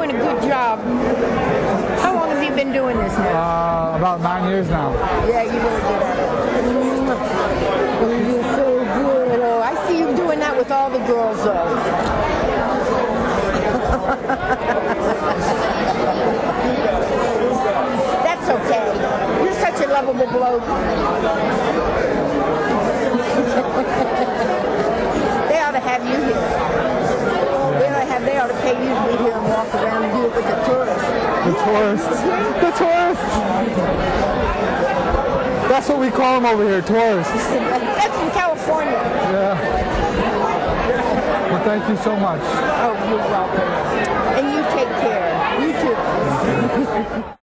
doing a good job. How long have you been doing this now? About 9 years now. Yeah, you're really good at it. Oh, you're so good. Oh, I see you doing that with all the girls, though. That's okay. You're such a lovable bloke. They ought to have you here. They ought to pay you to be here and walk around and do it with the tourists. The tourists. The tourists. That's what we call them over here, tourists. That's in California. Yeah. Well, thank you so much. Oh, you're welcome. And you take care. You too.